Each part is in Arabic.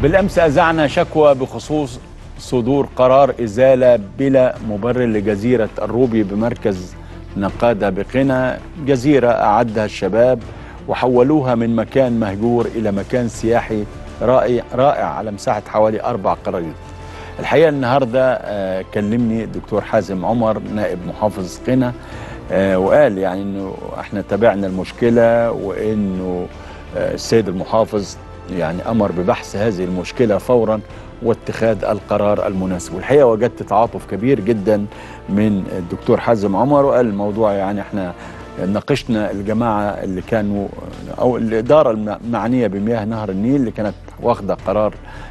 بالأمس أذعنا شكوى بخصوص صدور قرار إزالة بلا مبرر لجزيرة الروبي بمركز نقادة بقنا، جزيرة أعدها الشباب وحولوها من مكان مهجور إلى مكان سياحي رائع على مساحة حوالي 4 قراريط. الحقيقة النهاردة كلمني الدكتور حازم عمر نائب محافظ قنا، وقال يعني إنه احنا تابعنا المشكلة، وإنه السيد المحافظ يعني أمر ببحث هذه المشكلة فورا واتخاذ القرار المناسب. والحقيقة وجدت تعاطف كبير جدا من الدكتور حازم عمر، وقال الموضوع يعني احنا ناقشنا الجماعة اللي كانوا أو الإدارة المعنية بمياه نهر النيل اللي كانت واخدة قرار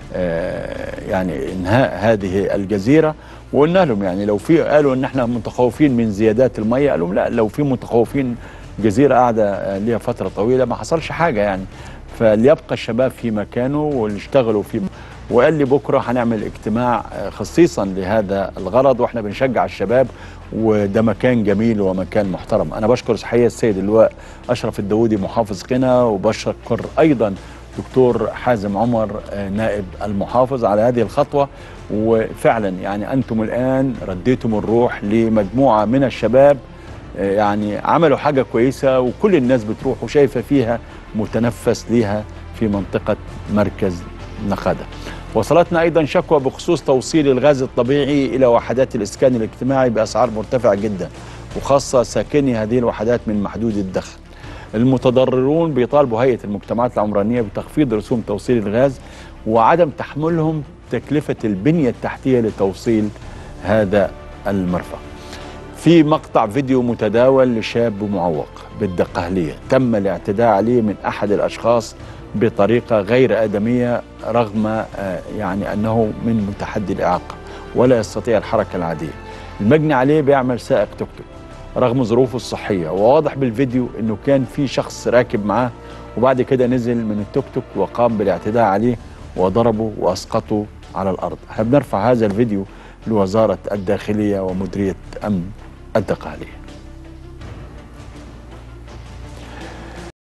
يعني إنهاء هذه الجزيرة، وقلنا لهم يعني لو في، قالوا إن احنا متخوفين من زيادات المية، قالوا لا، لو في متخوفين جزيرة قاعدة ليها فترة طويلة ما حصلش حاجة يعني، فليبقى الشباب في مكانه واللي اشتغلوا فيه. وقال لي بكرة هنعمل اجتماع خصيصا لهذا الغرض، واحنا بنشجع الشباب، وده مكان جميل ومكان محترم. انا بشكر صحيح السيد اللواء اشرف الداوودي محافظ قنا، وبشكر ايضا دكتور حازم عمر نائب المحافظ على هذه الخطوة. وفعلا يعني انتم الان رديتم الروح لمجموعة من الشباب، يعني عملوا حاجة كويسة وكل الناس بتروح وشايفة فيها متنفس ليها في منطقة مركز نقادة. وصلتنا أيضا شكوى بخصوص توصيل الغاز الطبيعي إلى وحدات الإسكان الاجتماعي بأسعار مرتفعة جدا، وخاصة ساكني هذه الوحدات من محدود الدخل. المتضررون بيطالبوا هيئة المجتمعات العمرانية بتخفيض رسوم توصيل الغاز وعدم تحملهم تكلفة البنية التحتية لتوصيل هذا المرفق. في مقطع فيديو متداول لشاب معوق بالدقهلية تم الاعتداء عليه من أحد الأشخاص بطريقة غير آدمية، رغم يعني أنه من متحدي الإعاقة ولا يستطيع الحركة العادية. المجني عليه بيعمل سائق توك توك رغم ظروفه الصحية، وواضح بالفيديو أنه كان في شخص راكب معاه، وبعد كده نزل من التوك توك وقام بالاعتداء عليه وضربه وأسقطه على الأرض. احنا بنرفع هذا الفيديو لوزارة الداخلية ومديرية أمن الدقهلية.